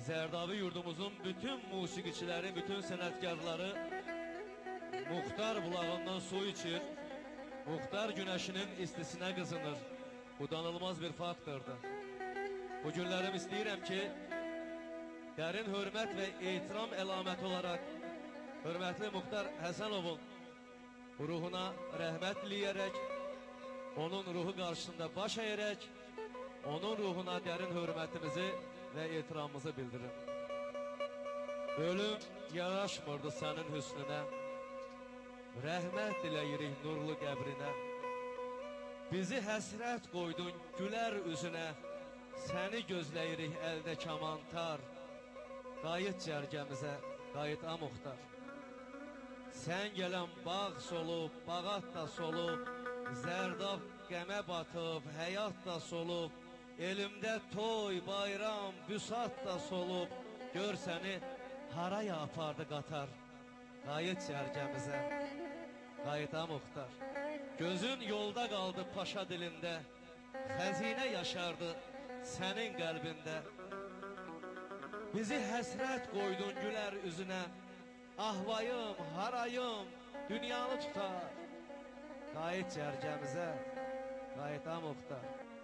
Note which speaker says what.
Speaker 1: Zərdabi yurdumuzun bütün musiqiçiləri, bütün sənətkarları Muxtar bulağından su içir, Muxtar güneşinin istisinə qızınır. Bu danılmaz bir faktordur. Bu günlərim istəyirəm ki, dərin hörmət və ehtiram əlaməti olaraq hörmətli Muxtar Həsənovun ruhuna rəhmət diləyərək, onun ruhu qarşısında baş əyərək, onun ruhuna dərin hörmətimizi və ehtiramımızı bildirin. Ölüm yaraşmırdı sənin hüsnünə, rəhmət diləyirik nurlu qəbrinə. Bizi həsrət qoydun gülər üzünə, səni gözləyirik əldə kamantar. Qayıt cərgəmizə, qayıt a Muxtar. Sən gələn bağ solub, bağat da solub, zərdab qəmə batıb, həyat da solub, elimdə toy, bayram, büsat da solub, gör səni haraya apardı qatar. Qayıt cərgəmizə, qayıt a Muxtar. Gözün yolda qaldı paşa dilində, xəzinə yaşardı sənin qəlbində. Bizi həsrət qoydun gülər üzünə, ahvayım, harayım, dünyanı tutar. Qayıt cərgəmizə, qayıt a Muxtar.